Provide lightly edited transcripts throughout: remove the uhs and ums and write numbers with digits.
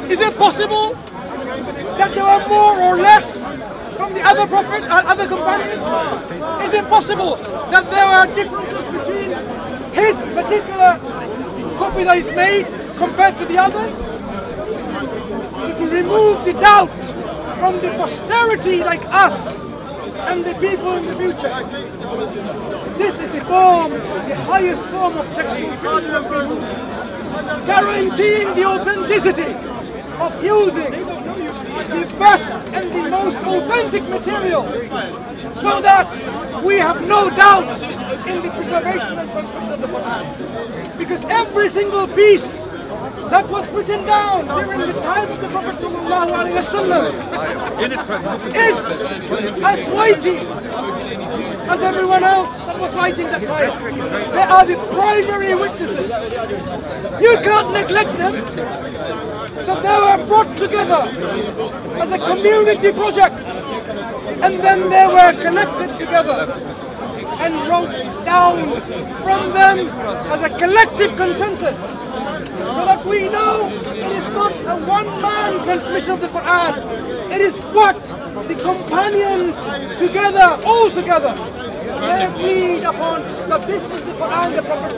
Is it possible that there were more or less from the other prophet and other companions? Is it possible that there are differences between his particular copy that is made compared to the others? So to remove the doubt from the posterity like us and the people in the future, this is the form, the highest form of textual criticism, guaranteeing the authenticity of using the best and the most authentic material, so that we have no doubt in the preservation and transmission of the Quran. Because every single piece that was written down during the time of the Prophet ﷺ in his presence is as weighty as everyone else that was writing that time. They are the primary witnesses. You can't neglect them. So they were brought together as a community project, and then they were connected together and wrote down from them as a collective consensus, so that we know it is not a one-man transmission of the Quran. It is what the companions together, all together, they agreed upon, that this is the Quran the Prophet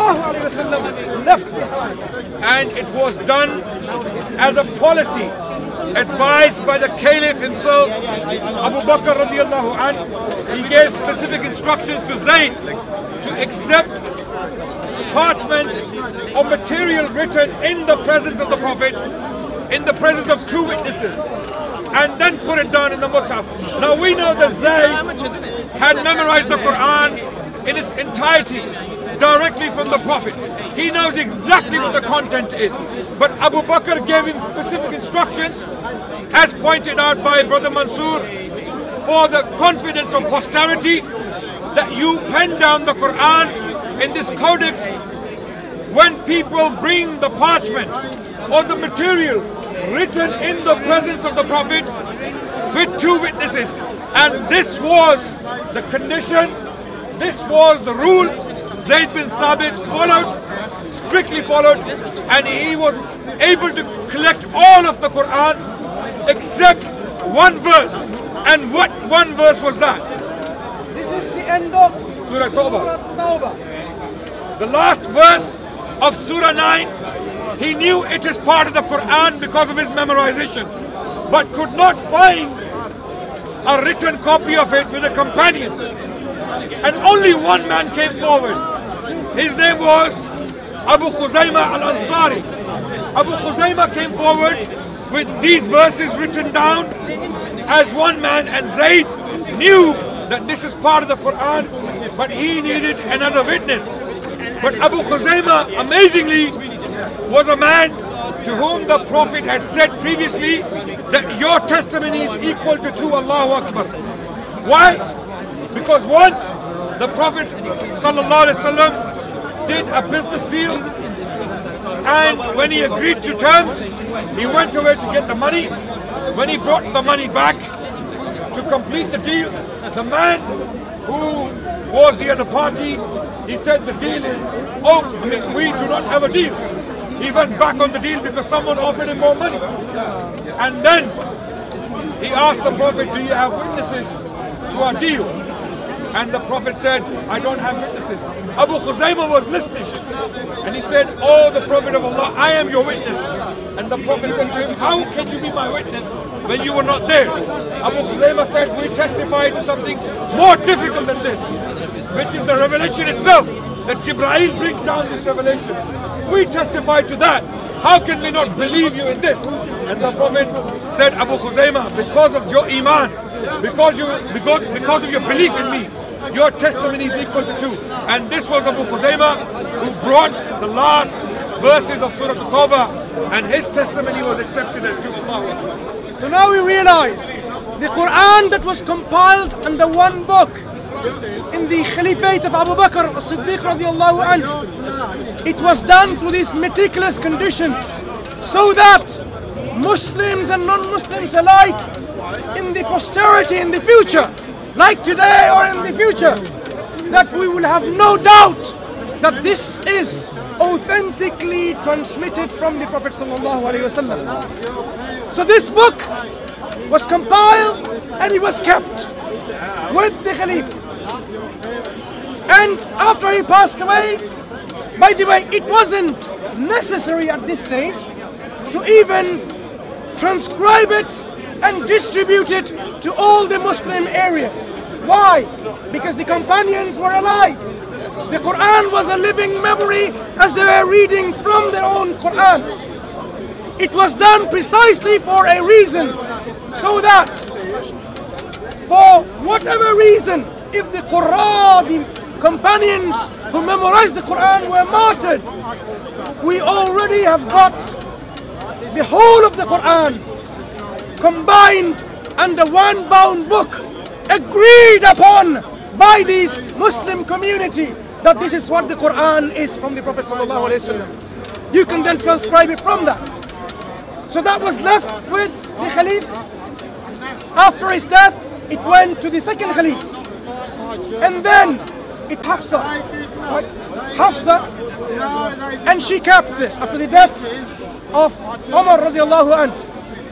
ﷺ left behind. and it was done as a policy advised by the Caliph himself, Abu Bakr radiallahu anh. He gave specific instructions to Zayd to accept parchments or material written in the presence of the Prophet, in the presence of two witnesses, and then put it down in the Mus'haf. Now we know that Zayd had memorized the Quran in its entirety directly from the Prophet. He knows exactly what the content is. But Abu Bakr gave him specific instructions, as pointed out by Brother Mansoor, for the confidence of posterity, that you pen down the Quran in this codex when people bring the parchment or the material written in the presence of the Prophet with two witnesses. And this was the condition, this was the rule. Zayd bin Thabit followed, strictly followed, and he was able to collect all of the Quran except one verse. And what one verse was that? This is the end of Surah Tawbah. Tawbah. The last verse of Surah 9, he knew it is part of the Quran because of his memorization, but could not find a written copy of it with a companion. And only one man came forward. His name was Abu Khuzaymah al-Ansari. Abu Khuzaymah came forward with these verses written down as one man, and Zayd knew that this is part of the Quran, but he needed another witness. But Abu Khuzaymah, amazingly, was a man to whom the Prophet had said previously that your testimony is equal to two. Allahu Akbar. Why? Because once the Prophet ﷺ did a business deal, and when he agreed to terms, he went away to get the money. When he brought the money back to complete the deal, the man who was the other party, he said the deal is, we do not have a deal. He went back on the deal because someone offered him more money. And then he asked the Prophet, do you have witnesses to our deal? And the Prophet said, I don't have witnesses. Abu Khuzaymah was listening, and he said, oh, the Prophet of Allah, I am your witness. And the Prophet said to him, how can you be my witness when you were not there? Abu Khuzaymah said, we testify to something more difficult than this, which is the revelation itself, that Jibreel brings down this revelation. We testify to that. How can we not believe you in this? And the Prophet said, Abu Khuzaymah, because of your iman, because of your belief in me, your testimony is equal to two. And this was Abu Khuzaymah who brought the last verses of Surah Tawbah, and his testimony was accepted as two. So now we realize the Quran that was compiled under one book in the Caliphate of Abu Bakr as-Siddiq radiallahu anhu, it was done through these meticulous conditions, so that Muslims and non-Muslims alike, in the posterity, in the future, like today or in the future, that we will have no doubt that this is authentically transmitted from the Prophet ﷺ. So this book was compiled and it was kept with the Caliph. And after he passed away, by the way, it wasn't necessary at this stage to even transcribe it and distribute it to all the Muslim areas. Why? Because the companions were alive. The Quran was a living memory as they were reading from their own Quran. It was done precisely for a reason, so that for whatever reason, if the Quran, the companions who memorized the Quran were martyred, we already have got the whole of the Quran combined under one bound book, agreed upon by this Muslim community that this is what the Quran is from the Prophet ﷺ. You can then transcribe it from that. So that was left with the Khalif. After his death, it went to the second Khalif. And then it Hafsa. Right? Hafsa, and she kept this after the death of Umar radiallahu anhu.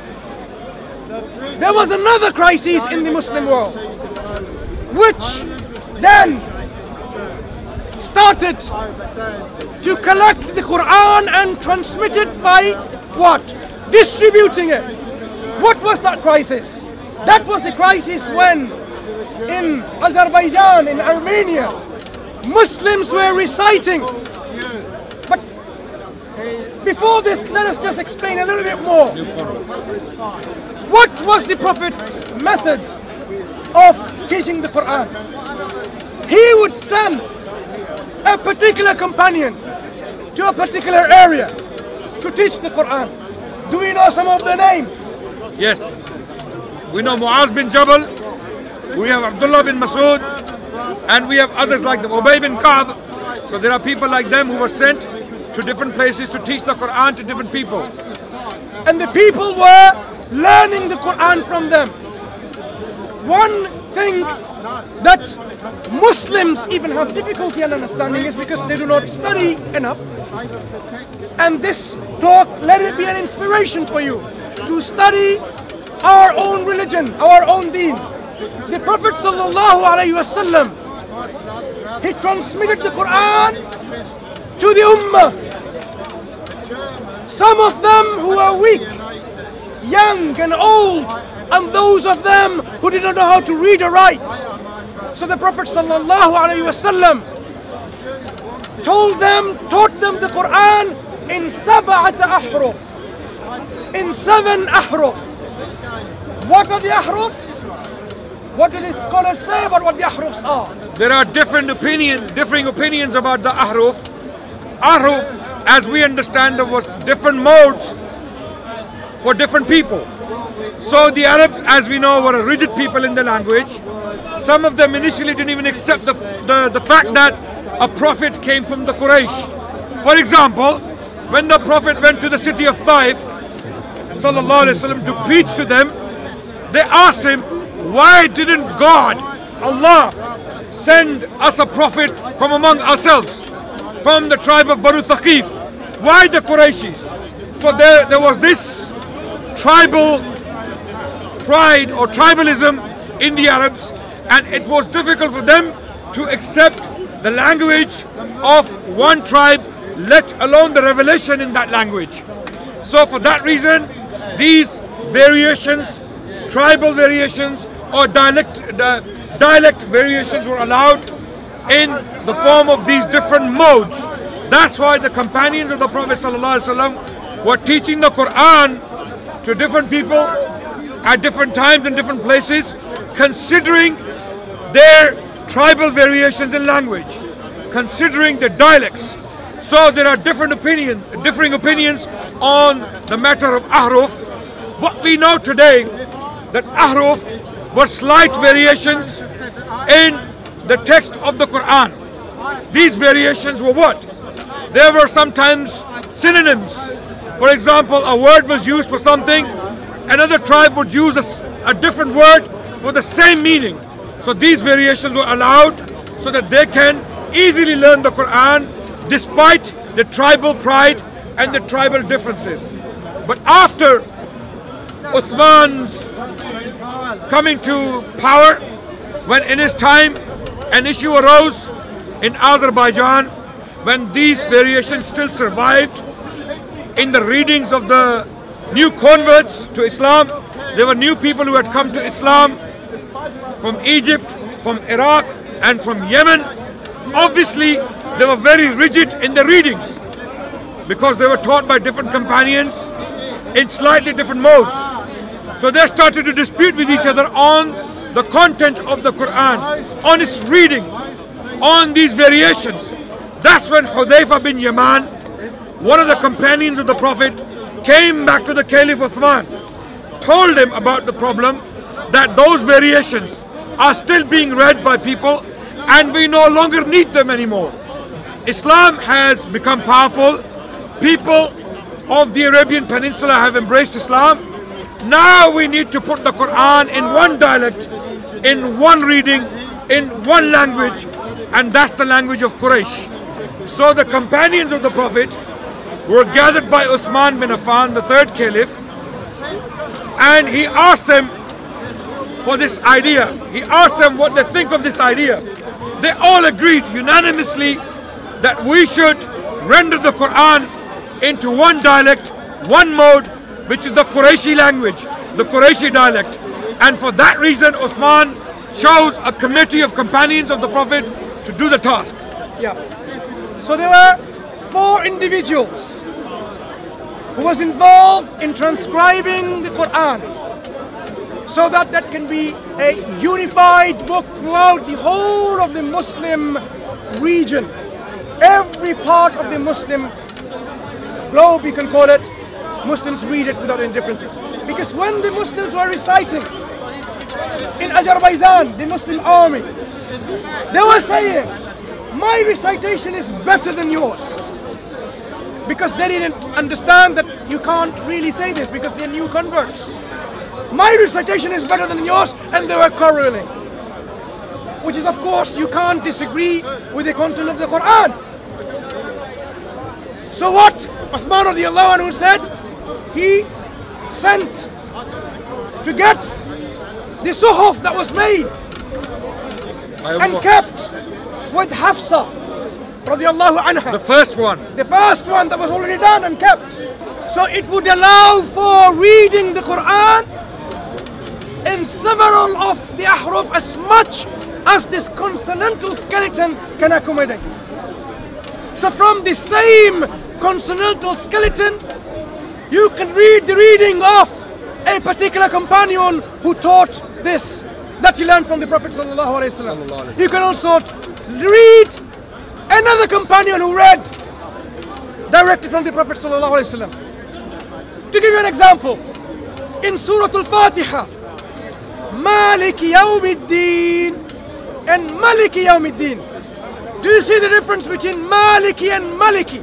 There was another crisis in the Muslim world, which then started to collect the Quran and transmit it by what? Distributing it. What was that crisis? That was the crisis when in Azerbaijan, in Armenia, Muslims were reciting. But before this, let us just explain a little bit more. What was the Prophet's method of teaching the Quran? He would send a particular companion to a particular area to teach the Quran. Do we know some of the names? Yes. We know Muaz bin Jabal, we have Abdullah bin Masud, and we have others like them, Ubay bin Ka'b. So there are people like them who were sent to different places to teach the Quran to different people. And the people were learning the Quran from them. One thing that Muslims even have difficulty in understanding is because they do not study enough. And this talk, let it be an inspiration for you to study our own religion, our own deen. The Prophet ﷺ, he transmitted the Quran to the Ummah. Some of them who were weak, young and old, and those of them who did not know how to read or write. So the Prophet ﷺ taught them the Quran in sab'at ahruf, in 7 ahruf. What are the ahruf? What do the scholars say about what the ahrufs are? There are differing opinions about the ahruf. Ahruf, as we understand, there was different modes for different people. So the Arabs, as we know, were a rigid people in the language. Some of them initially didn't even accept the fact that a prophet came from the Quraysh. For example, when the Prophet went to the city of Taif, sallallahu alaihi wasallam, to preach to them, they asked him, why didn't God, Allah, send us a prophet from among ourselves, from the tribe of Banu Thaqif? Why the Qurayshis? So there was this tribal pride or tribalism in the Arabs, and it was difficult for them to accept the language of one tribe, let alone the revelation in that language. So for that reason, these variations, tribal variations or dialect variations were allowed in the form of these different modes. That's why the companions of the Prophet ﷺ were teaching the Quran to different people at different times and different places, considering their tribal variations in language, considering the dialects. So there are differing opinions on the matter of ahruf. What we know today, that ahruf were slight variations in the text of the Quran. These variations were what? There were sometimes synonyms. For example, a word was used for something, another tribe would use a different word for the same meaning. So these variations were allowed so that they can easily learn the Quran despite the tribal pride and the tribal differences. But after Uthman's coming to power, when in his time an issue arose in Azerbaijan, when these variations still survived in the readings of the new converts to Islam, there were new people who had come to Islam from Egypt, from Iraq and from Yemen. Obviously, they were very rigid in the readings because they were taught by different companions in slightly different modes. So they started to dispute with each other on the content of the Quran, on its reading, on these variations. That's when Hudayfa bin Yaman, one of the companions of the Prophet, came back to the Caliph Uthman, told him about the problem, that those variations are still being read by people and we no longer need them anymore. Islam has become powerful. People of the Arabian Peninsula have embraced Islam. Now we need to put the Quran in one dialect, in one reading, in one language, and that's the language of Quraysh. So the companions of the Prophet were gathered by Uthman bin Affan, the third caliph, and he asked them for this idea. He asked them what they think of this idea. They all agreed unanimously that we should render the Quran into one dialect, one mode, which is the Qurayshi language, the Qurayshi dialect. And for that reason, Uthman chose a committee of companions of the Prophet to do the task. Yeah. So there were 4 individuals who was involved in transcribing the Quran so that that can be a unified book throughout the whole of the Muslim region. Every part of the Muslim globe, you can call it, Muslims read it without any differences. Because when the Muslims were reciting in Azerbaijan, the Muslim army, they were saying, my recitation is better than yours. Because they didn't understand that you can't really say this because they're new converts. My recitation is better than yours, and they were quarreling. Which is, of course, you can't disagree with the content of the Quran. So what Uthman radiallahu anhu said, he sent to get the suhuf that was made and kept with Hafsa radiallahu anha. The first one. The first one that was already done and kept. So it would allow for reading the Quran in several of the ahruf as much as this consonantal skeleton can accommodate. So from the same consonantal skeleton, you can read the reading of a particular companion who taught this, that he learned from the Prophet sallallahu alaihi wasallam. You can also read another companion who read directly from the Prophet sallallahu alaihi wasallam. To give you an example, in Surah Al-Fatiha, Maliki Yawmiddin and Maliki Yawmiddin. Do you see the difference between Maliki and Maliki?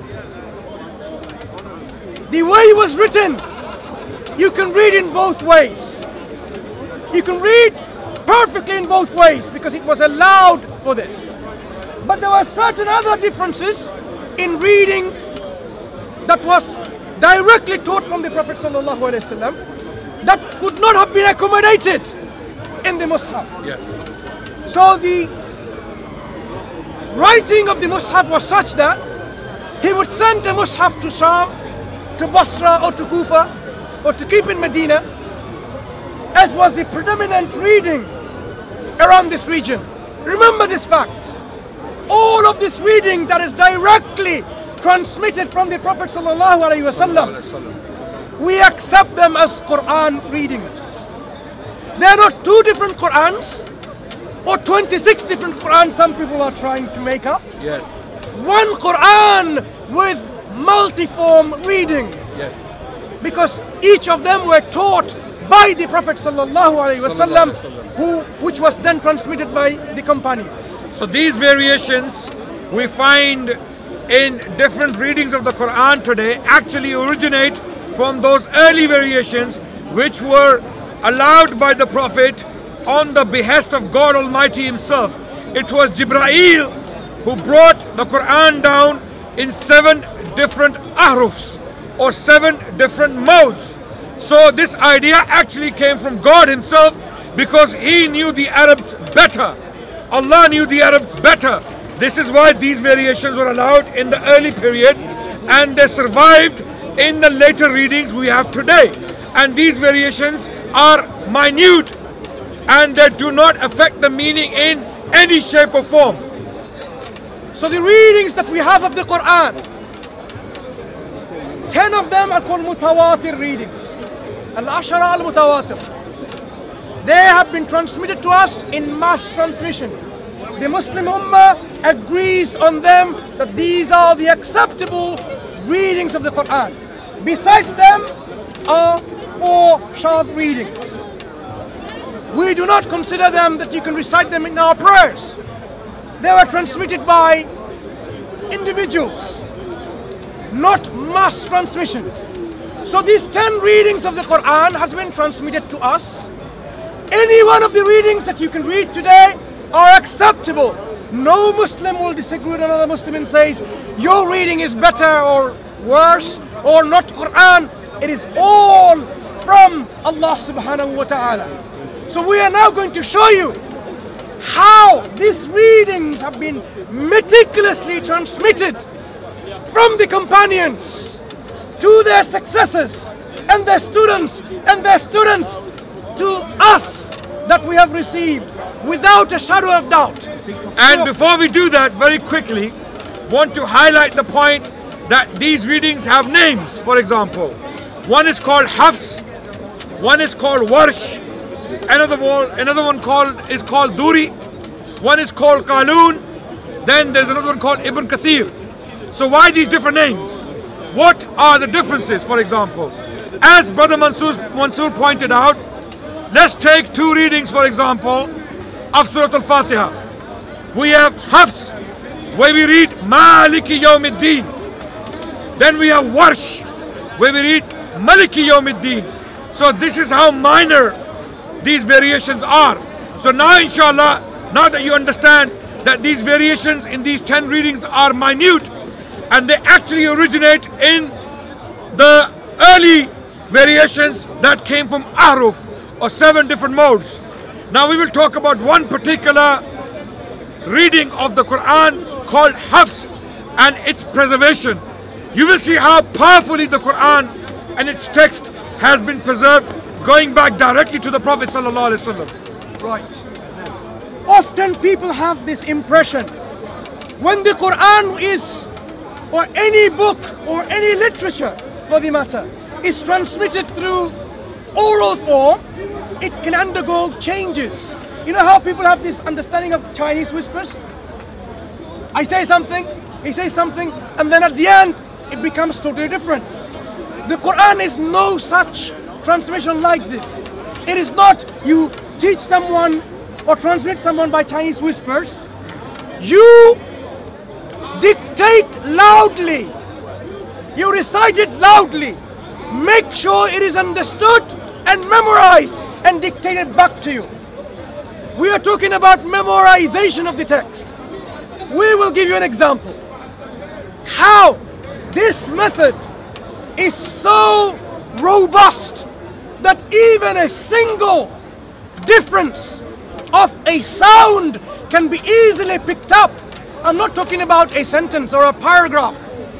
The way it was written, you can read in both ways. You can read perfectly in both ways because it was allowed for this. But there were certain other differences in reading that was directly taught from the Prophet ﷺ that could not have been accommodated in the Mus'haf. Yes. So the writing of the Mus'haf was such that he would send a Mus'haf to Sham, to Basra or to Kufa or to keep in Medina, as was the predominant reading around this region. Remember this fact. All of this reading that is directly transmitted from the Prophet ﷺ, we accept them as Quran readings. They are not 2 different Qurans or 26 different Qurans some people are trying to make up. Yes. One Quran with multiform readings. Yes. Because each of them were taught by the Prophet ﷺ, which was then transmitted by the companions. So these variations we find in different readings of the Quran today actually originate from those early variations which were allowed by the Prophet on the behest of God Almighty Himself. It was Jibreel who brought the Quran down in 7 different ahrufs or 7 different modes. So this idea actually came from God himself, because he knew the Arabs better. Allah knew the Arabs better. This is why these variations were allowed in the early period, and they survived in the later readings we have today. And these variations are minute, and they do not affect the meaning in any shape or form. So the readings that we have of the Quran, 10 of them are called mutawatir readings. Al-ashara al-mutawatir. They have been transmitted to us in mass transmission. The Muslim Ummah agrees on them that these are the acceptable readings of the Quran. Besides them are 4 shadh readings. We do not consider them that you can recite them in our prayers. They were transmitted by individuals, not mass transmission. So these 10 readings of the Quran has been transmitted to us. Any one of the readings that you can read today are acceptable. No Muslim will disagree with another Muslim and says your reading is better or worse or not Quran. It is all from Allah subhanahu wa ta'ala. So we are now going to show you how these readings have been meticulously transmitted from the companions to their successors and their students to us, that we have received without a shadow of doubt. And before we do that, very quickly, want to highlight the point that these readings have names. For example, one is called Hafs, one is called Warsh, another one is called Duri, one is called Qalun, then there's another one called Ibn Kathir. So why these different names? What are the differences? For example, as Brother Mansoor pointed out, let's take 2 readings, for example, of Surah Al-Fatiha. We have Hafs, where we read Maliki Yawmiddin. Then we have Warsh, where we read Maliki Yawmiddin. So this is how minor these variations are. So now inshallah, now that you understand that these variations in these 10 readings are minute, and they actually originate in the early variations that came from Ahruf, or 7 different modes. Now we will talk about one particular reading of the Quran called Hafs and its preservation. You will see how powerfully the Quran and its text has been preserved, going back directly to the Prophet ﷺ. Right. Often people have this impression, when the Quran is, or any book or any literature for the matter, is transmitted through oral form, it can undergo changes. You know how people have this understanding of Chinese whispers? I say something, he says something, and then at the end it becomes totally different. The Quran is no such transmission like this. It is not you teach someone or transmit someone by Chinese whispers. You dictate loudly, you recite it loudly, make sure it is understood and memorized and dictated back to you. We are talking about memorization of the text. We will give you an example how this method is so robust that even a single difference of a sound can be easily picked up. I'm not talking about a sentence or a paragraph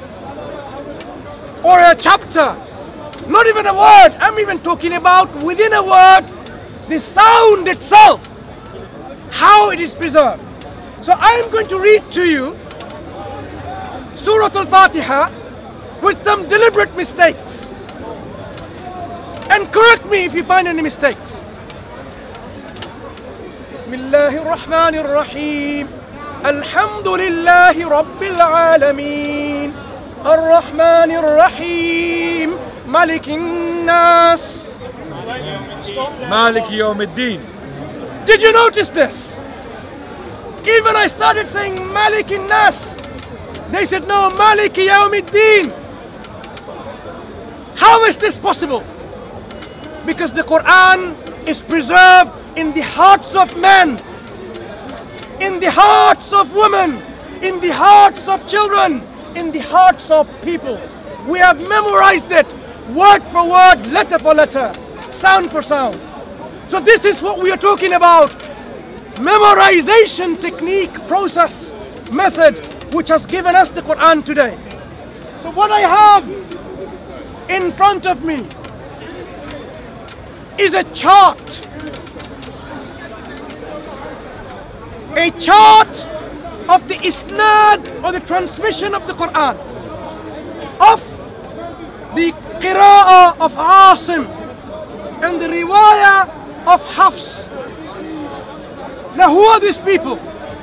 or a chapter, not even a word. I'm even talking about within a word, the sound itself, how it is preserved. So I am going to read to you Surah Al-Fatiha with some deliberate mistakes, and correct me if you find any mistakes. Bismillahir Rahmanir Rahim. Alhamdulillahi Rabbil Alameen. Ar-Rahmanir Rahim. Malikin Nas. Maliki Yawmiddin. Did you notice this? Even I started saying Malikin Nas, they said no, Maliki Yawmiddin. How is this possible? Because the Quran is preserved in the hearts of men, in the hearts of women, in the hearts of children, in the hearts of people. We have memorized it word for word, letter for letter, sound for sound. So this is what we are talking about. Memorization technique, process, method, which has given us the Quran today. So what I have in front of me is a chart. A chart of the isnad, or the transmission of the Quran, of the qira'ah of Asim and the riwayah of Hafs. Now who are these people?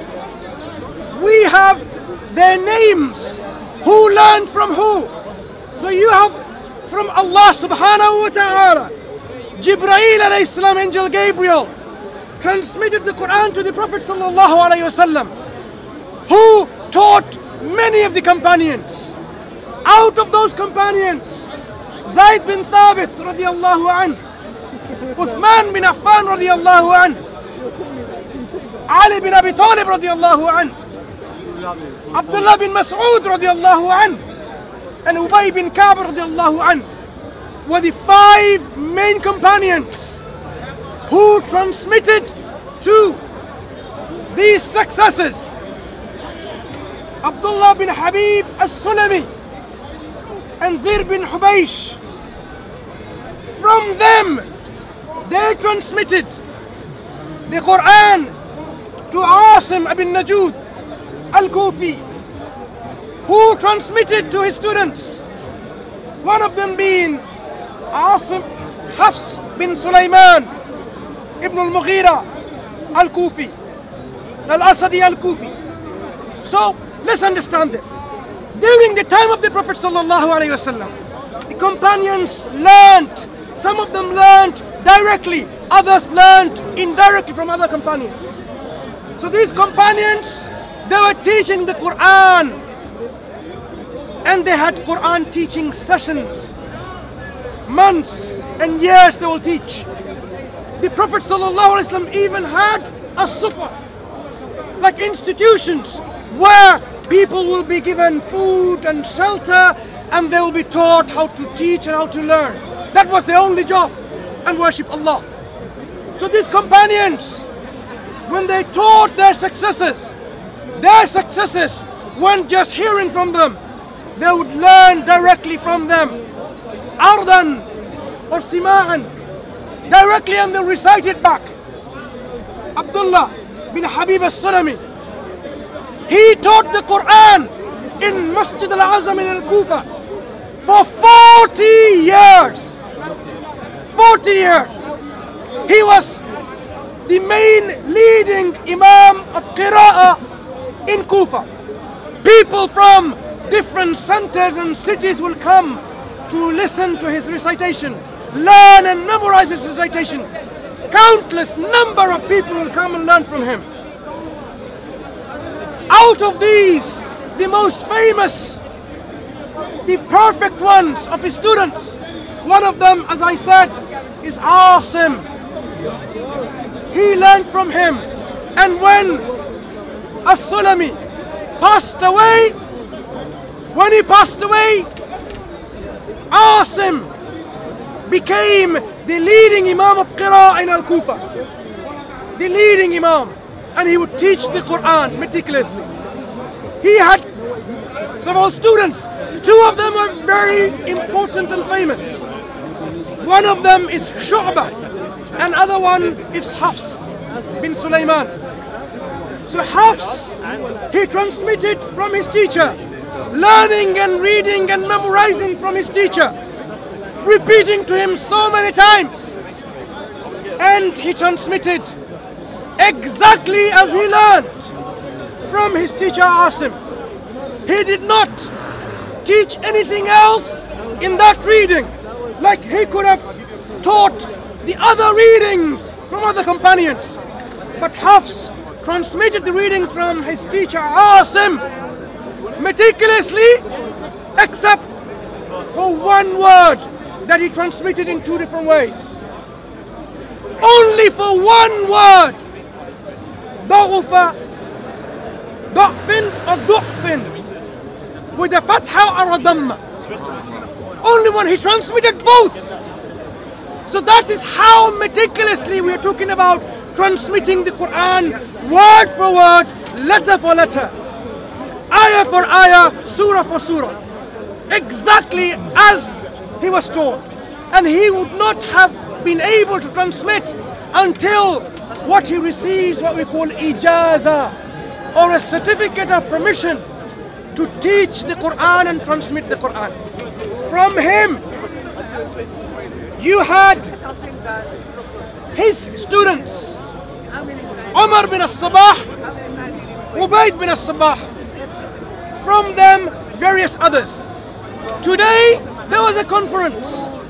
We have their names. Who learned from who? So you have from Allah subhanahu wa ta'ala. Jibreel alayhi salam, angel Gabriel, transmitted the Quran to the Prophet sallallahu alayhi wasallam, who taught many of the companions. Out of those companions, Zayd bin Thabit radiyallahu anhu, Uthman bin Affan radiyallahu anhu, Ali bin Abi Talib radiyallahu anhu, Abdullah bin Mas'ud radiyallahu anhu, and Ubay bin Ka'b radiyallahu anhu were the 5 main companions who transmitted to these successors. Abdullah bin Habib as-Sulami and Zir bin Hubaysh. From them, they transmitted the Quran to Asim ibn Najud al-Kufi, who transmitted to his students, one of them being Asim Hafs bin Sulaiman ibn al-Mughira al-Kufi, al-Asadi al-Kufi. So let's understand this. During the time of the Prophet sallallahu alaihi wasallam, the companions learned. Some of them learned directly, others learned indirectly from other companions. So these companions, they were teaching the Quran, and they had Quran teaching sessions. Months and years they will teach. The Prophet ﷺ even had a sufa, like institutions where people will be given food and shelter, and they will be taught how to teach and how to learn. That was their only job, and worship Allah. So these companions, when they taught their successors weren't just hearing from them, they would learn directly from them, ardan or sima'an, directly, and they'll recite it back. Abdullah bin Habib as-Sulami, he taught the Quran in Masjid al-Azam in al-Kufa for 40 years. 40 years. He was the main leading Imam of Qira'ah in Kufa. People from different centers and cities will come to listen to his recitation, learn and memorize his recitation. Countless number of people will come and learn from him. Out of these, the most famous, the perfect ones of his students, one of them, as I said, is Asim. He learned from him. And when As-Sulami passed away, when he passed away, Asim became the leading Imam of Qira'ah in Al-Kufa. The leading Imam. And he would teach the Quran meticulously. He had several students. 2 of them are very important and famous. One of them is Shu'bah, and other one is Hafs bin Sulaiman. So Hafs, he transmitted from his teacher, learning and reading and memorizing from his teacher, repeating to him so many times. And he transmitted exactly as he learned from his teacher Asim. He did not teach anything else in that reading, like he could have taught the other readings from other companions. But Hafs transmitted the reading from his teacher Asim meticulously, except for one word that he transmitted in 2 different ways. Only for one word. ضعف ضعف or ضعف with a fatha or a dhamma. Only when he transmitted both. So that is how meticulously we are talking about transmitting the Quran word for word, letter for letter, ayah for ayah, surah for surah, exactly as he was told. And he would not have been able to transmit until what he receives, what we call ijaza, or a certificate of permission to teach the Quran and transmit the Quran. From him, you had his students, Umar bin al-Sabah, Ubayd bin al-Sabah, from them various others. Today there was a conference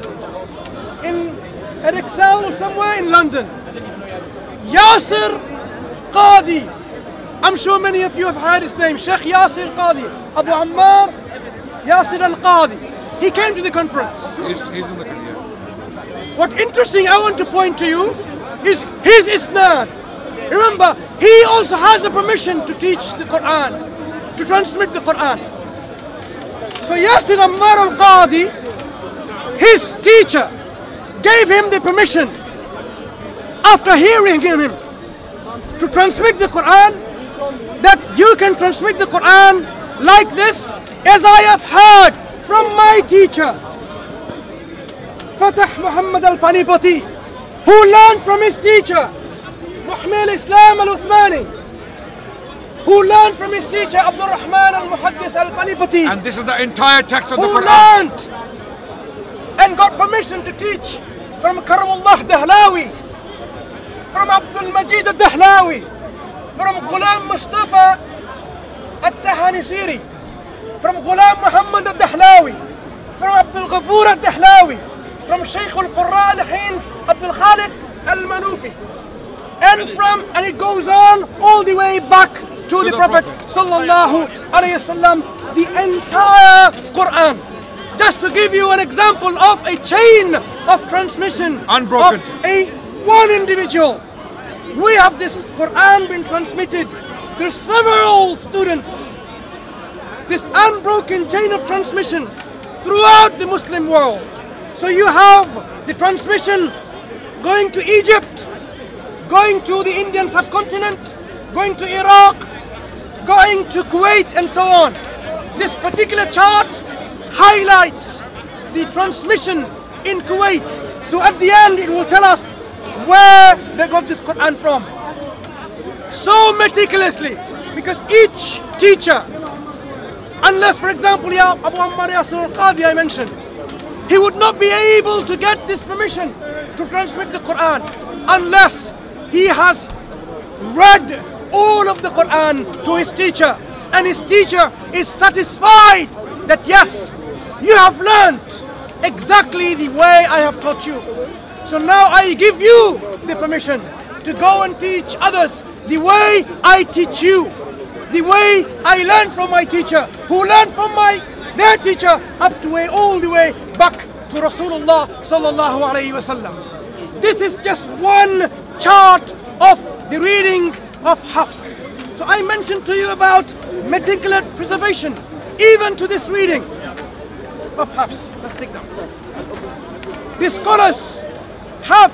at Excel or somewhere in London. Yasir Qadi, I'm sure many of you have heard his name, Sheikh Yasir Qadi, Abu Ammar Yasir al-Qadi. He came to the conference. He's in the country. What interesting I want to point to you is his isnad. Remember, he also has the permission to teach the Quran, to transmit the Quran. So Yasir Ammar al-Qadi, his teacher, gave him the permission after hearing him to transmit the Quran, that you can transmit the Quran like this, as I have heard from my teacher, Fatah Muhammad al-Panipati, who learned from his teacher, Muhammad Islam al-Uthmani, who learned from his teacher, Abdul Rahman al-Muhaddis al-Panipati. And this is the entire text of the Quran. Who learned and got permission to teach from Karamullah Dahlawi, from Abdul Majid al-Dahlawi, from Ghulam Mustafa al-Tahanisiri, from Ghulam Muhammad al-Dahlawi, from Abdul Ghafoor al-Dahlawi, from Shaykh al-Qurra al-Hind Abdul Khaliq al-Manufi, and it goes on all the way back to the Prophet sallallahu alayhi wasallam, the entire Quran. Just to give you an example of a chain of transmission, unbroken, of one individual. We have this Quran been transmitted to several students. This unbroken chain of transmission throughout the Muslim world. So you have the transmission going to Egypt, going to the Indian subcontinent, going to Iraq, going to Kuwait, and so on. This particular chart highlights the transmission in Kuwait. So at the end it will tell us where they got this Quran from. So meticulously, because each teacher, unless for example Abu Ammar Yasir al-Qadi I mentioned, he would not be able to get this permission to transmit the Quran unless he has read all of the Quran to his teacher, and his teacher is satisfied that yes, you have learned exactly the way I have taught you. So now I give you the permission to go and teach others the way I teach you, the way I learned from my teacher, who learned from their teacher, up to all the way back to Rasulullah sallallahu alayhi wasallam. This is just one chart of the reading of Hafs. So I mentioned to you about meticulous preservation, even to this reading of Hafs. Let's take them. The scholars have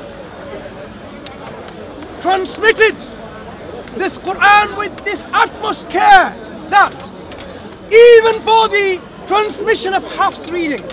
transmitted this Quran with this utmost care that even for the transmission of Hafs reading,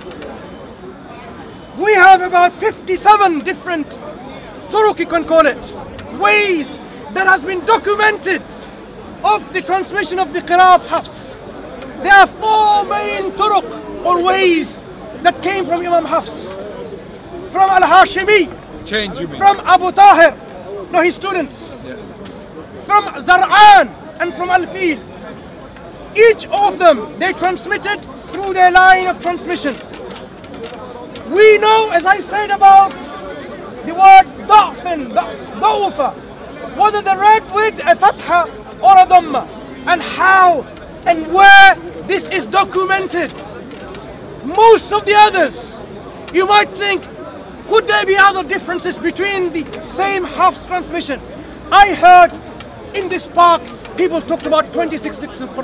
we have about 57 different turuq, you can call it, ways that has been documented of the transmission of the Qira'ah of Hafs. There are 4 main turuq or ways that came from Imam Hafs. From Al-Hashimi, from Abu Tahir, no, his students, from Zar'an and from Al-Fil. Each of them, they transmitted through their line of transmission. We know, as I said about the word da'fin, da'ufa, whether they're read with a fatha or a dhamma, and how and where this is documented. Most of the others, you might think, could there be other differences between the same Hafs transmission? I heard in this park people talked about 26 different Quran.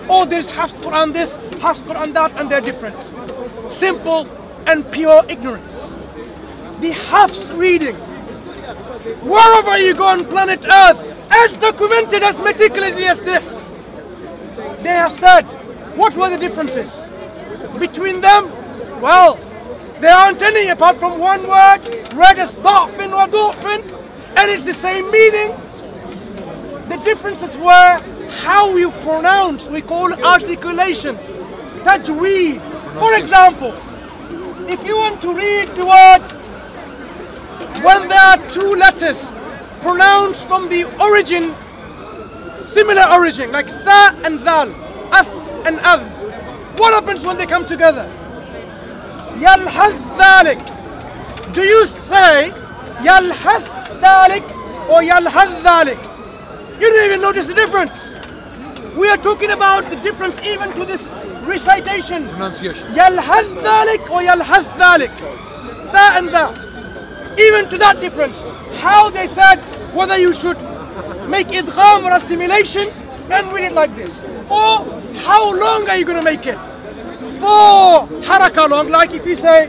oh, there's Hafs Quran this, Hafs Quran that, and they're different. Simple and pure ignorance. The Hafs reading, wherever you go on planet Earth, as documented as meticulously as this, they have said, what were the differences between them? Well, there aren't any apart from one word, read as da'fin wa du'fin, and it's the same meaning. The differences were how you pronounce, we call articulation, tajweed. For example, if you want to read the word, when there are two letters pronounced from the origin, similar origin, like tha and dhal, ath and adh, what happens when they come together? Yalhadh dhalik. Do you say yalhadh dhalik or yalhadh dhalik? You didn't even notice the difference. We are talking about the difference even to this recitation. Pronunciation. Yalhadh dhalik or yalhadh dhalik. Tha and tha. Even to that difference. How they said whether you should make idgham or assimilation and read it like this. Or how long are you going to make it? 4 haraka long, like if you say,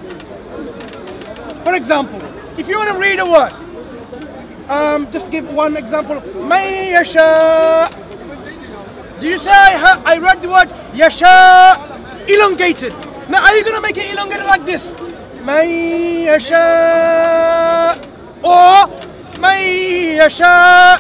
for example, if you want to read a word, just give one example. May yasha. Do you say I read the word yasha elongated? Now are you going to make it elongated like this? May yasha or may yasha?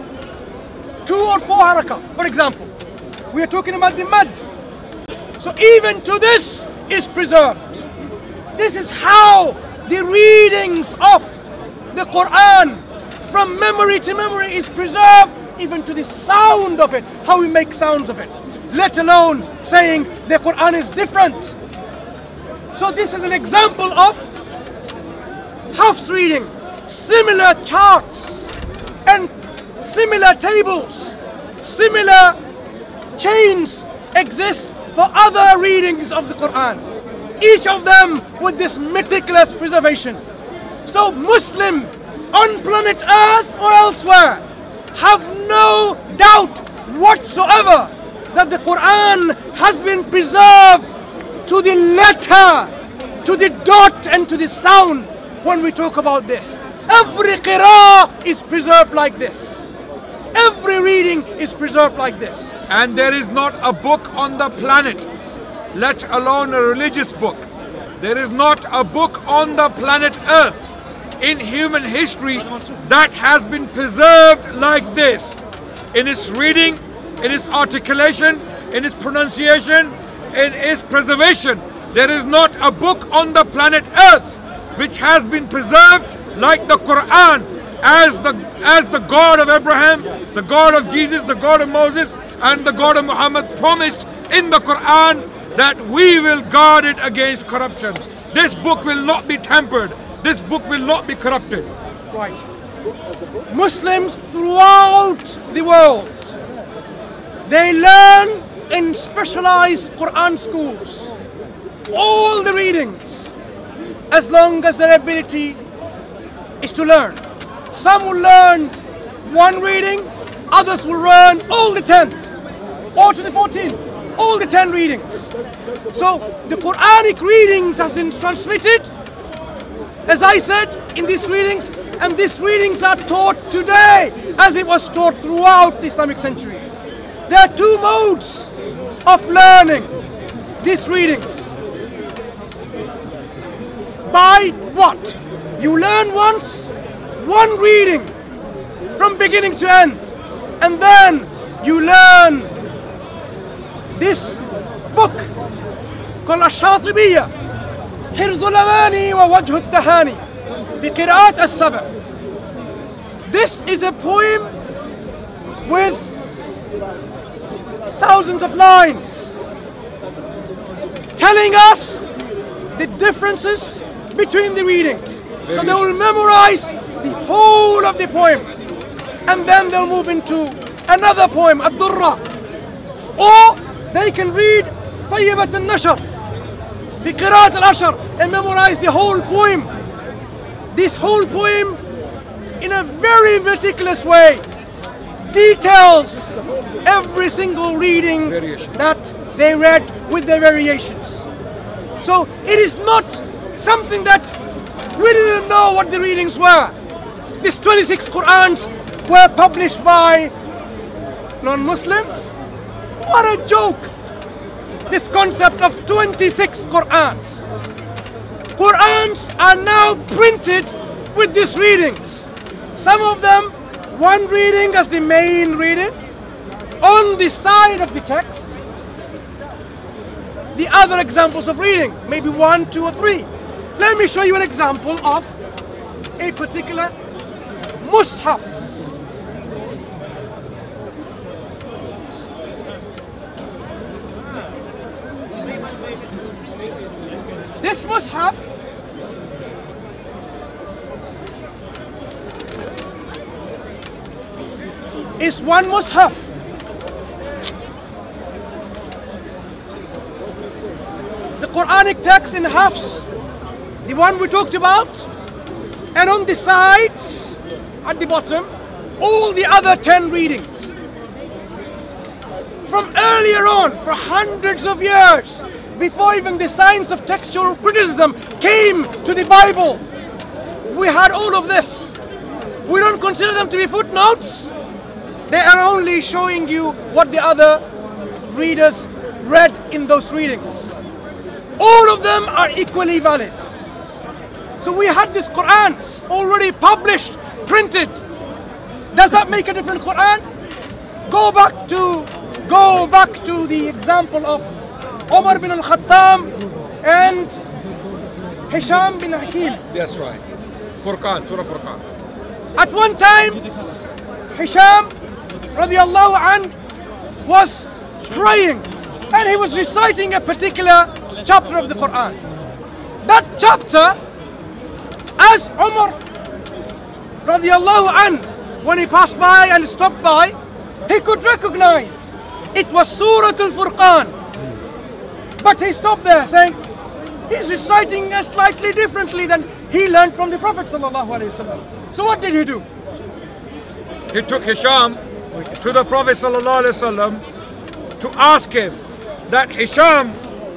2 or 4 haraka, for example. We are talking about the mad. So even to this is preserved. This is how the readings of the Quran from memory to memory is preserved, even to the sound of it, how we make sounds of it, let alone saying the Quran is different. So this is an example of Hafs reading. Similar charts and similar tables, similar chains exist for other readings of the Quran, each of them with this meticulous preservation. So Muslim on planet Earth or elsewhere have no doubt whatsoever that the Quran has been preserved to the letter, to the dot and to the sound when we talk about this. Every qira'ah is preserved like this. Every reading is preserved like this. And there is not a book on the planet, let alone a religious book. There is not a book on the planet Earth in human history that has been preserved like this. In its reading, in its articulation, in its pronunciation, in its preservation. There is not a book on the planet Earth which has been preserved like the Quran, as the God of Abraham, the God of Jesus, the God of Moses, and the God of Muhammad promised in the Quran that we will guard it against corruption. This book will not be tampered. This book will not be corrupted. Right. Muslims throughout the world, they learn in specialized Quran schools all the readings as long as their ability is to learn. Some will learn one reading, others will learn all the 10, or to the 14, all the 10 readings. So the Quranic readings has been transmitted, as I said, in these readings, and these readings are taught today as it was taught throughout the Islamic centuries. There are 2 modes of learning these readings. By what? You learn once, one reading from beginning to end, and then you learn this book called Ash-Shatibiyya, حرز الأماني ووجه التهاني في قراءات السبع. This is a poem with thousands of lines telling us the differences between the readings. So they will memorize the whole of the poem, and then they'll move into another poem, Ad-Durra. Or they can read Tayyibat al-Nashr, the Qiraat al-Ashr, and memorize the whole poem. This whole poem, in a very meticulous way, details every single reading Variation. that they read with their variations. So it is not something that we didn't know what the readings were. These 26 Qur'ans were published by non-Muslims. What a joke! This concept of 26 Qur'ans. Qur'ans are now printed with these readings. Some of them, one reading as the main reading, on the side of the text, the other examples of reading, maybe 1, 2 or 3. Let me show you an example of a particular mushaf. This mushaf is one mushaf. The Quranic text in halves, the one we talked about, and on the sides, at the bottom, all the other 10 readings. From earlier on, for hundreds of years, before even the science of textual criticism came to the Bible, we had all of this. We don't consider them to be footnotes. They are only showing you what the other readers read in those readings. All of them are equally valid. So we had these Qur'ans already published, printed. Does that make a different Qur'an? Go back to the example of Umar bin al-Khattab and Hisham bin Hakim. That's right. Furqan, Surah Furqan. At one time, Hisham radiallahu anh was praying and he was reciting a particular chapter of the Quran. That chapter, as Umar radiallahu anh, when he passed by and stopped by, he could recognize it was Surah Al-Furqan. But he stopped there saying, he's reciting it slightly differently than he learned from the Prophet ﷺ. So what did he do? He took Hisham to the Prophet ﷺ to ask him that Hisham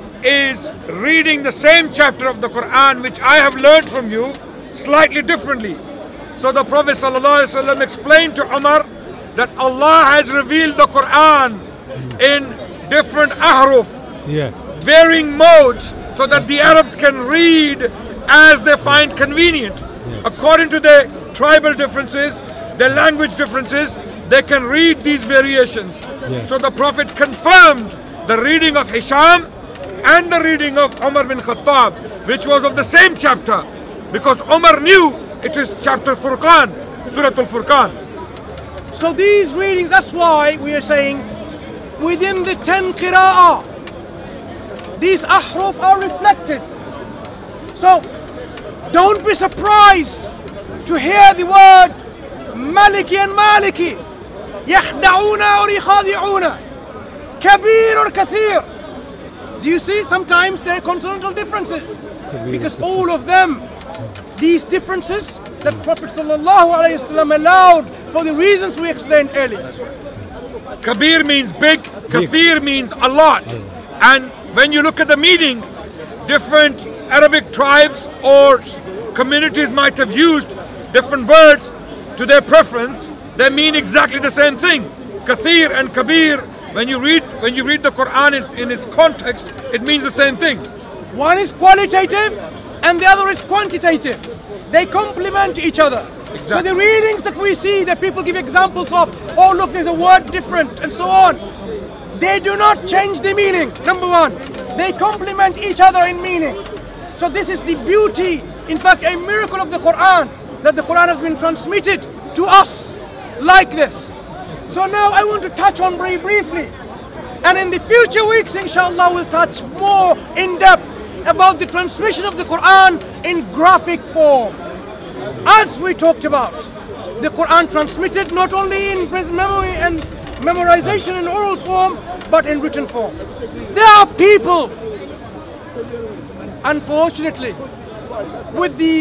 is reading the same chapter of the Quran which I have learned from you slightly differently. So the Prophet ﷺ explained to Umar that Allah has revealed the Quran in different ahruf, varying modes, so that the Arabs can read as they find convenient. According to their tribal differences, their language differences, they can read these variations. So the Prophet confirmed the reading of Hisham and the reading of Umar bin Khattab, which was of the same chapter, because Umar knew it is chapter Furqan, Surah Al-Furqan. So these readings, that's why we are saying within the 10 qira'ah, these ahruf are reflected. So don't be surprised to hear the word Maliki and Maliki, Yakhda'una or Yakhadi'una, Kabir or Kathir. Do you see? Sometimes there are consonantal differences, because all of them, these differences that Prophet ﷺ allowed for the reasons we explained earlier. Kabir means big, Kathir means a lot. And when you look at the meaning, different Arabic tribes or communities might have used different words to their preference. They mean exactly the same thing. Kathir and Kabir, when you read the Quran in its context, it means the same thing. One is qualitative and the other is quantitative. They complement each other. Exactly. So the readings that we see that people give examples of, oh look, there's a word different and so on, they do not change the meaning, number one. They complement each other in meaning. So this is the beauty, in fact a miracle of the Quran, that the Quran has been transmitted to us like this. So now I want to touch on very briefly, and in the future weeks inshallah we'll touch more in depth about the transmission of the Quran in graphic form. As we talked about, the Quran transmitted not only in memory and memorization in oral form, but in written form. There are people, unfortunately, with the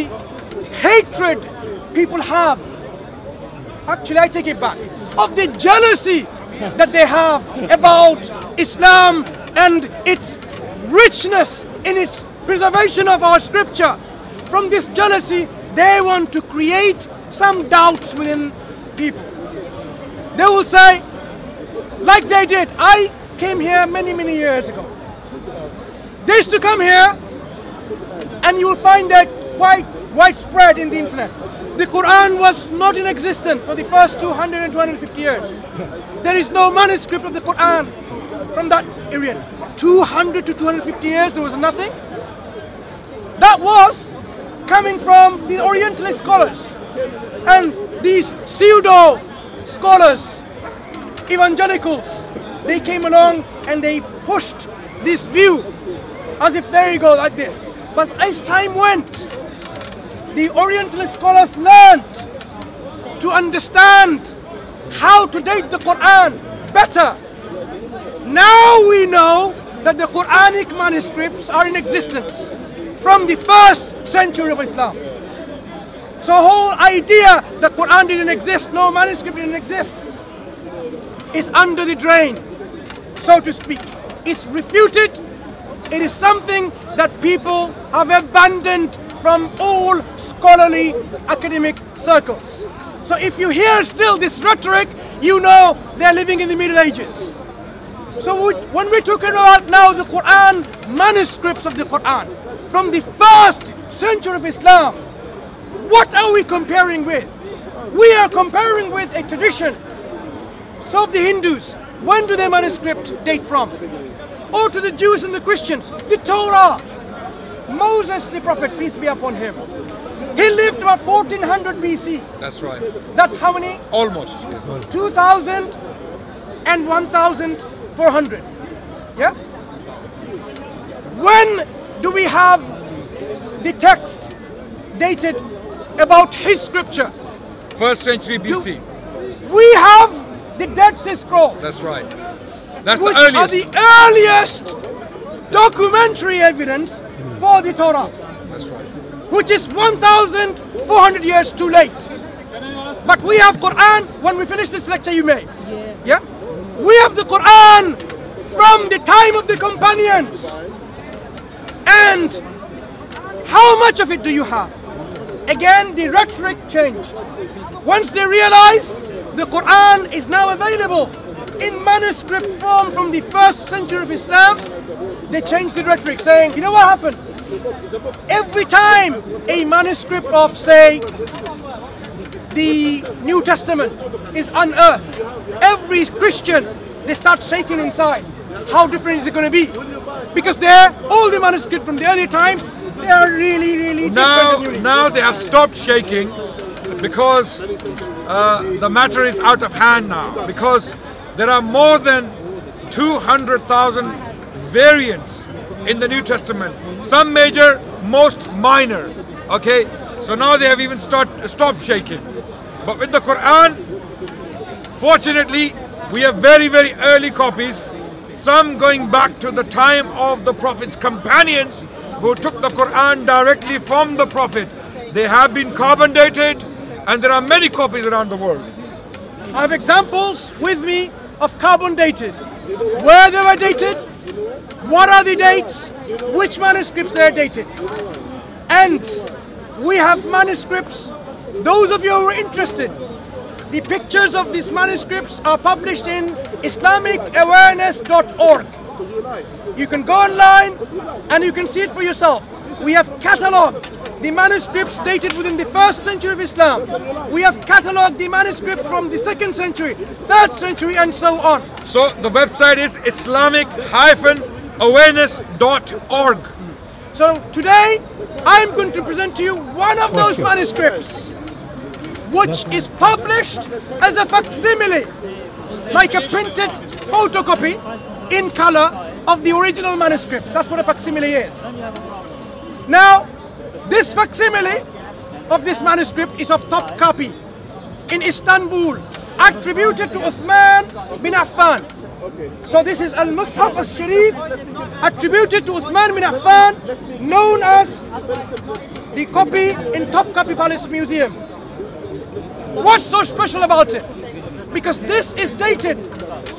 hatred people have, actually I take it back, of the jealousy that they have about Islam and its richness in its preservation of our scripture. From this jealousy, they want to create some doubts within people. They will say, like they did, I came here many years ago. They used to come here, and you will find that quite widespread in the internet. The Quran was not in existence for the first 200 and 250 years. There is no manuscript of the Quran from that period. 200 to 250 years, there was nothing. That was coming from the Orientalist scholars. And these pseudo scholars, evangelicals, they came along and they pushed this view as if there you go, like this. But as time went, the Orientalist scholars learned to understand how to date the Quran better. Now we know that the Quranic manuscripts are in existence from the 1st century of Islam. So the whole idea that Quran didn't exist, no manuscript didn't exist, is under the drain, so to speak. It's refuted. It is something that people have abandoned from all scholarly academic circles. So if you hear still this rhetoric, you know they're living in the Middle Ages. So when we're talking about now the Quran, manuscripts of the Quran from the 1st century of Islam, what are we comparing with? We are comparing with a tradition. So of the Hindus, when do their manuscript date from? Or to the Jews and the Christians, the Torah. Moses the prophet, peace be upon him, he lived about 1400 BC. That's right. That's how many? Almost. Yeah. 2000 and 1400. Yeah? When do we have the text dated about his scripture? 1st century BC. We have the Dead Sea Scrolls. That's right. That's which the earliest. are the earliest documentary evidence for the Torah. That's right. Which is 1400 years too late. But we have Quran. When we finish this lecture, you may. Yeah? We have the Quran from the time of the companions. And how much of it do you have? Again, the rhetoric changed. Once they realized the Quran is now available in manuscript form from the 1st century of Islam, they changed the rhetoric, saying, you know what happens? Every time a manuscript of, say, the New Testament is unearthed, every Christian, they start shaking inside. How different is it going to be? Because all the manuscripts from the early times, they are really different. Now they have stopped shaking because the matter is out of hand now. Because there are more than 200,000 variants in the New Testament. Some major, most minor. Okay, so now they have even stopped shaking. But with the Quran, fortunately, we have very early copies. Some going back to the time of the Prophet's companions who took the Quran directly from the Prophet. They have been carbon dated, and there are many copies around the world. I have examples with me of carbon dated. Where they were dated, what are the dates, which manuscripts they are dated. And we have manuscripts, those of you who are interested, the pictures of these manuscripts are published in IslamicAwareness.org. You can go online and you can see it for yourself. We have catalogued the manuscripts dated within the 1st century of Islam. We have catalogued the manuscript from the 2nd century, 3rd century, and so on. So the website is Islamic-awareness.org. So today, I'm going to present to you one of those manuscripts, which is published as a facsimile, like a printed photocopy in color of the original manuscript. That's what a facsimile is. Now, this facsimile of this manuscript is of top copy in Istanbul, attributed to Uthman bin Affan. So this is Al-Mushaf al-Sharif, attributed to Uthman bin Affan, known as the copy in Topkapi Palace Museum. What's so special about it? Because this is dated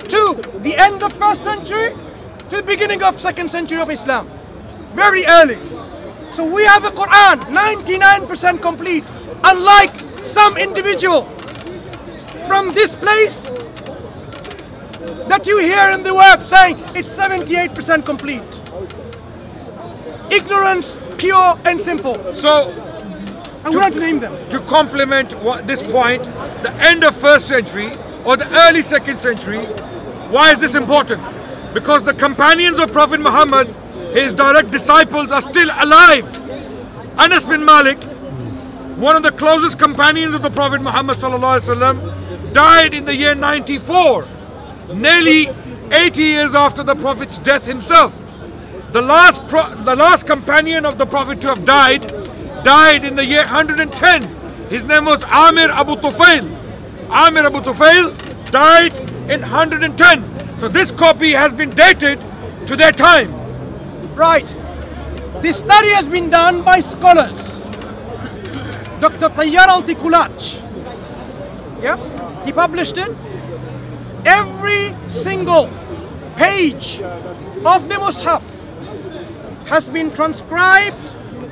to the end of 1st century to the beginning of 2nd century of Islam. Very early. So we have a Quran 99% complete, unlike some individual from this place that you hear in the web saying it's 78% complete. Ignorance, pure and simple. So, I'm going to name them. To complement this point, the end of 1st century or the early 2nd century, why is this important? Because the companions of Prophet Muhammad, his direct disciples, are still alive. Anas bin Malik, one of the closest companions of the Prophet Muhammad ﷺ, died in the year 94, nearly 80 years after the Prophet's death himself. The last companion of the Prophet to have died in the year 110. His name was Amir Abu Tufail. Amir Abu Tufail died in 110. So this copy has been dated to their time. Right. This study has been done by scholars. Dr. Tayyar Al-Tikulach. Yeah, he published it. Every single page of the Mus'haf has been transcribed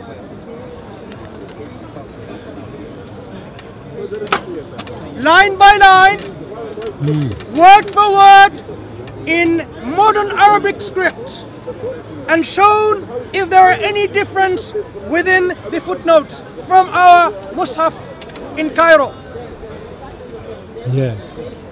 line by line, word for word, in modern Arabic script, and shown if there are any difference within the footnotes from our Mus'haf in Cairo. Yeah.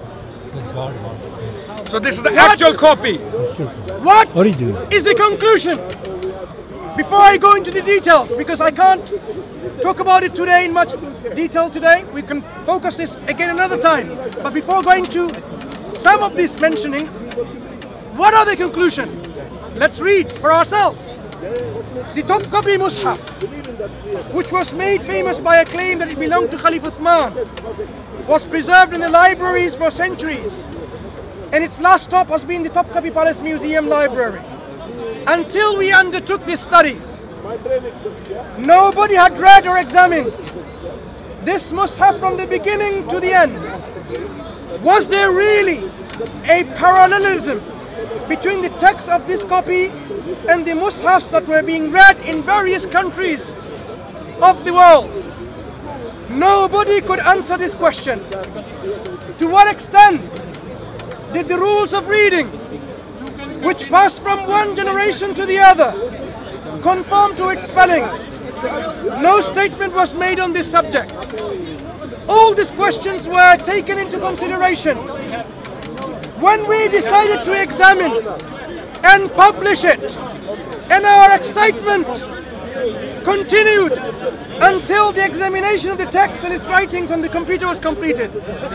So this is the actual copy. What is the conclusion? Before I go into the details, because I can't talk about it today in much detail today, we can focus this again another time. But before going to some of this mentioning, what are the conclusion? Let's read for ourselves. The Topkapi Mus'haf, which was made famous by a claim that it belonged to Khalif Uthman, was preserved in the libraries for centuries, and its last stop has been the Topkapi Palace Museum Library. Until we undertook this study, nobody had read or examined this Mus'haf from the beginning to the end. Was there really a parallelism between the text of this copy and the Mus'hafs that were being read in various countries of the world? Nobody could answer this question. To what extent did the rules of reading, which passed from one generation to the other, conform to its spelling? No statement was made on this subject. All these questions were taken into consideration when we decided to examine and publish it, and our excitement continued until the examination of the text and its writings on the computer was completed.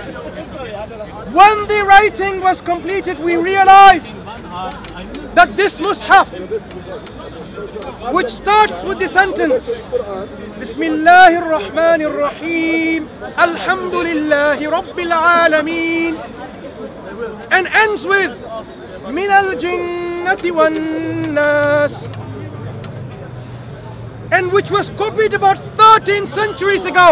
When the writing was completed, we realized that this Mus'haf, which starts with the sentence Bismillahir Rahmanir Rahim, Alhamdulillahi Rabbil Alameen, and ends with Min al-Jinnati wan-Nas, and which was copied about 13 centuries ago,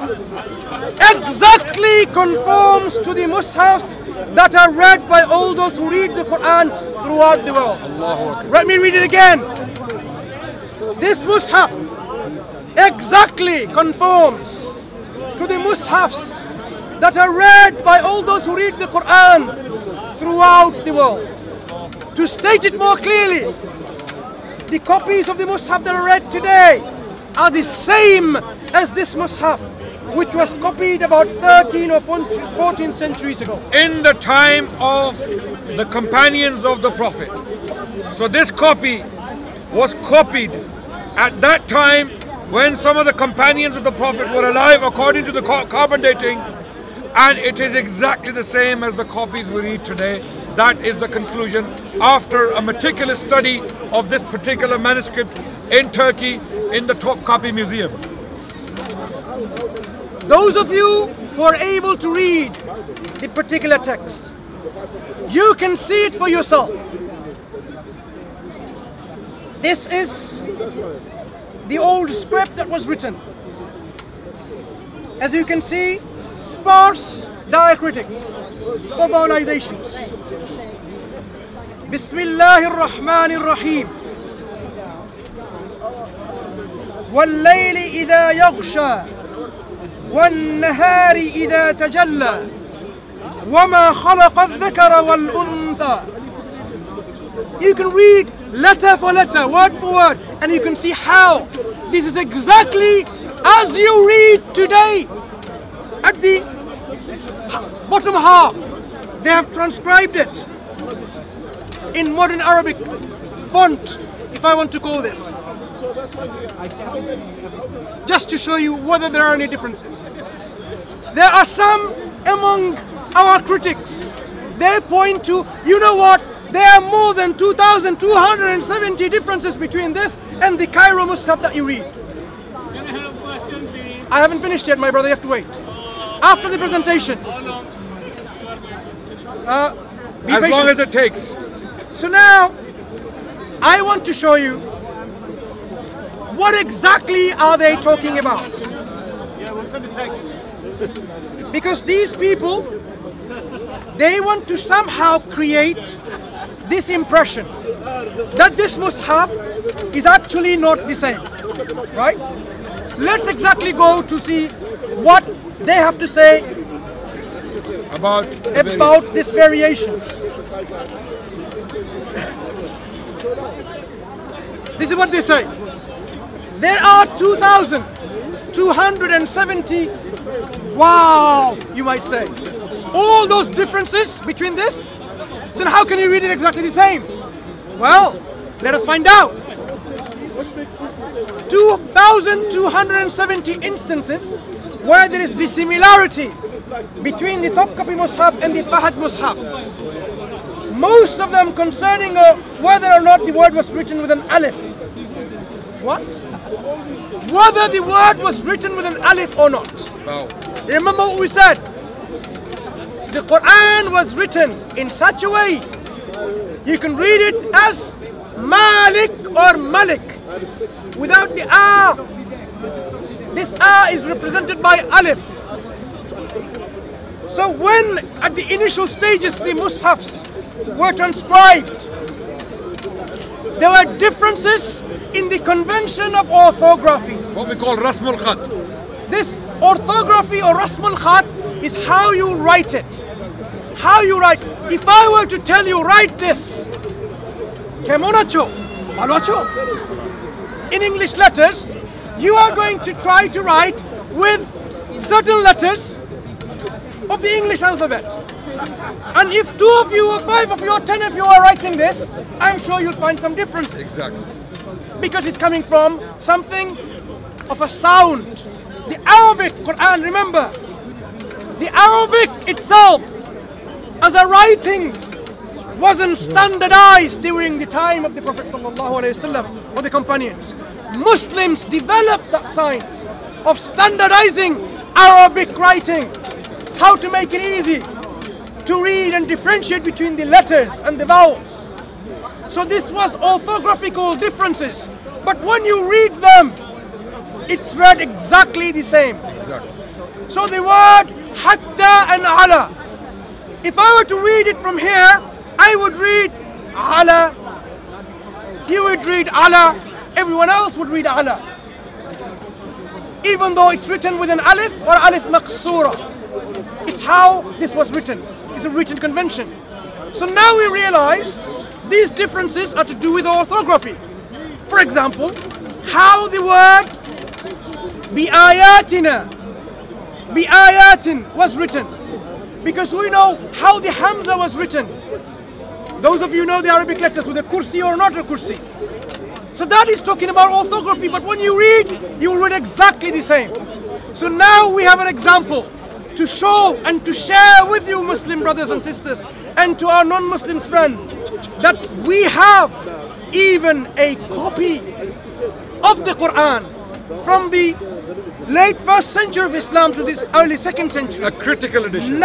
exactly conforms to the Mus'hafs that are read by all those who read the Quran throughout the world. Let me read it again. This Mus'haf exactly conforms to the Mus'hafs that are read by all those who read the Quran throughout the world. To state it more clearly, the copies of the Mus'haf that are read today are the same as this Mus'haf, which was copied about 13 or 14 centuries ago. In the time of the companions of the Prophet. So this copy was copied at that time when some of the companions of the Prophet were alive, according to the carbon dating, and it is exactly the same as the copies we read today. That is the conclusion after a meticulous study of this particular manuscript in Turkey in the Topkapi Museum. Those of you who are able to read the particular text, you can see it for yourself. This is the old script that was written. As you can see, sparse diacritics. of organizations. Bismillahir Rahmanir Rahim. وَاللَّيْلِ إِذَا يَغْشَى وَالنَّهَارِ إِذَا تَجَلَّى وَمَا خَلَقَ الذَّكَرَ وَالْأُنثَى. You can read letter for letter, word for word, and you can see how this is exactly as you read today. At the bottom half, they have transcribed it in modern Arabic font, if I want to call this, just to show you whether there are any differences. There are some among our critics, they point to, you know what, there are more than 2,270 differences between this and the Cairo Mus'haf that you read. I haven't finished yet, my brother, you have to wait. After the presentation. As long as it takes. So now, I want to show you what exactly are they talking about. Because these people, they want to somehow create this impression that this Mus'haf is actually not the same, right? Let's exactly go to see what they have to say about these variations. This is what they say. There are 2,270, wow, you might say, all those differences between this. Then how can you read it exactly the same? Well, let us find out. 2,270 instances where there is dissimilarity between the Topkapi Mus'haf and the Fahad Mus'haf. Most of them concerning whether or not the word was written with an alif. What? Whether the word was written with an alif or not. Wow. Remember what we said? The Quran was written in such a way, you can read it as Malik or Malik without the A. This A is represented by alif. So when at the initial stages the Mus'hafs were transcribed, there were differences in the convention of orthography. What we call Rasmul Khat. This orthography or Rasmul Khat is how you write it. How you write. If I were to tell you, write this, Kemonacho, Malacho, in English letters, you are going to try to write with certain letters of the English alphabet. And if 2 of you or 5 of you or 10 of you are writing this, I'm sure you'll find some differences. Exactly. Because it's coming from something of a sound. The Arabic Quran, remember, the Arabic itself as a writing wasn't standardized during the time of the Prophet ﷺ or the companions. Muslims developed that science of standardizing Arabic writing, how to make it easy to read and differentiate between the letters and the vowels. So this was orthographical differences, but when you read them, it's read exactly the same. Exactly. So the word hatta and ala, if I were to read it from here, I would read ala, you would read ala, everyone else would read ala. Even though it's written with an alif or alif maqsura. It's how this was written. It's a written convention. So now we realize these differences are to do with orthography. For example, how the word bi'ayatina, bi'ayatin was written. Because we know how the Hamza was written. Those of you know the Arabic letters with a kursi or not a kursi. So that is talking about orthography, but when you read, you will read exactly the same. So now we have an example to show and to share with you Muslim brothers and sisters and to our non-Muslims friends that we have even a copy of the Quran from the late 1st century of Islam to this early 2nd century. A critical edition.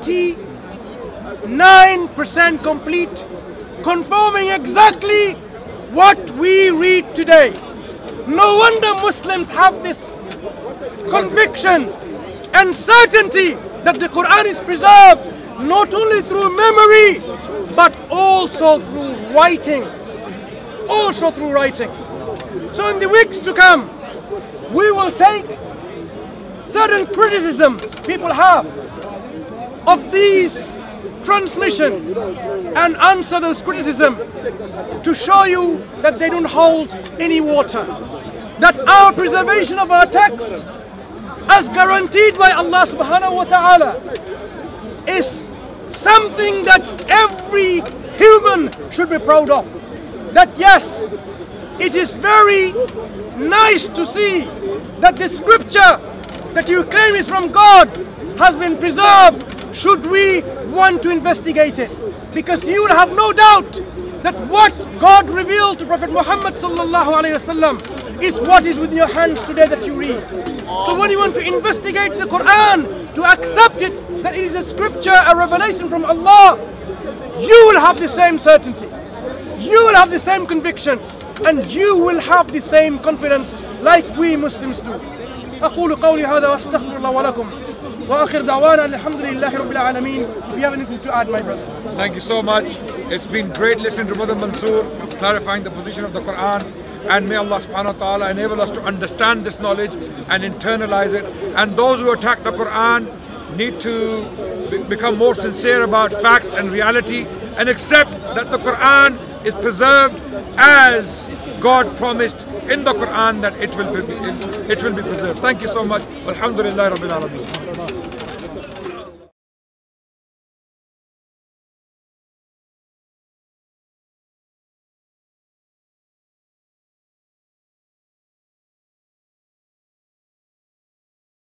99% complete, confirming exactly what we read today. No wonder Muslims have this conviction and certainty that the Quran is preserved not only through memory, but also through writing. Also through writing. So in the weeks to come, we will take certain criticisms people have of these transmission and answer those criticisms to show you that they don't hold any water. That our preservation of our text, as guaranteed by Allah subhanahu wa ta'ala, is something that every human should be proud of. That yes, it is very nice to see that the scripture that you claim is from God has been preserved, should we want to investigate it. Because you will have no doubt that what God revealed to Prophet Muhammad sallallahu alaihi wasallam is what is with your hands today that you read. So when you want to investigate the Quran, to accept it, that it is a scripture, a revelation from Allah, you will have the same certainty, you will have the same conviction, and you will have the same confidence like we Muslims do. أقول قولي هذا وأستغفر الله ولكم وآخر دعوانا الحمد لله رب العالمين. If you have anything to add, my brother. Thank you so much. It's been great listening to Brother Mansoor clarifying the position of the Quran, and may Allah subhanahu wa ta'ala enable us to understand this knowledge and internalize it. And those who attack the Quran need to become more sincere about facts and reality and accept that the Quran is preserved as God promised in the Quran that it will be preserved. Thank you so much. Alhamdulillah Rabbil Alameen.